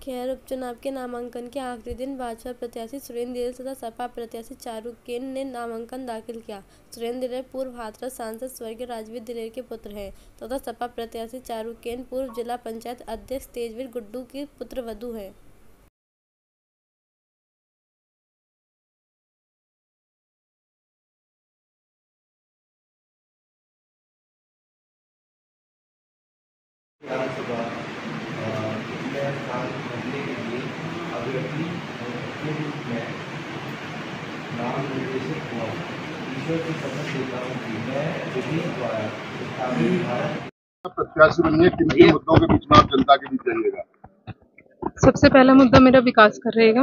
खैर उपचुनाव के नामांकन के आखिरी दिन भाजपा प्रत्याशी सुरेंद्र दिलेर तथा सपा प्रत्याशी चारुकेन ने नामांकन दाखिल किया। सुरेंद्र दिलेर पूर्व हाथरस सांसद स्वर्गीय राजवीर दिलेर के पुत्र हैं तथा सपा प्रत्याशी चारुकेन पूर्व जिला पंचायत अध्यक्ष तेजवीर गुड्डू की पुत्रवधू है। विधानसभा में स्थान भरने के लिए अभ्यर्थी के रूप में नाम निर्देशित हुआ। ईश्वर की शपथ लेता हूँ कि मैं विधि द्वारा स्थापित भारत प्रत्याशी बनिए, किन किन मुद्दों के बीच में आप जनता के बीच जाइएगा? सबसे पहला मुद्दा मेरा विकास का रहेगा।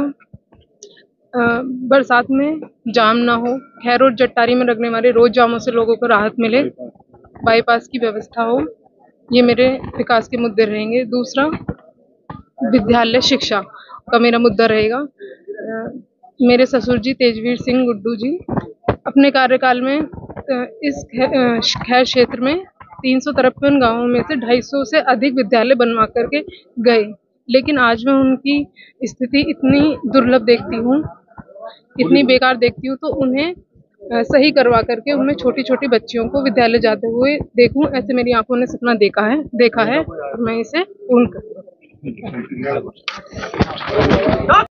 बरसात में जाम ना हो, खैर रोड जट्टारी में लगने वाले रोज जामों से लोगों को राहत मिले, बाईपास की व्यवस्था हो, ये मेरे विकास के मुद्दे रहेंगे। दूसरा, विद्यालय शिक्षा का मेरा मुद्दा रहेगा। मेरे ससुर जी तेजवीर सिंह गुड्डू जी अपने कार्यकाल में इस खैर क्षेत्र में 353 गांवों में से 250 से अधिक विद्यालय बनवा करके गए, लेकिन आज मैं उनकी स्थिति इतनी दुर्लभ देखती हूँ, इतनी बेकार देखती हूँ, तो उन्हें सही करवा करके उनमें छोटी छोटी बच्चियों को विद्यालय जाते हुए देखूं, ऐसे मेरी आंखों ने सपना देखा है और मैं इसे पूर्ण करूँ।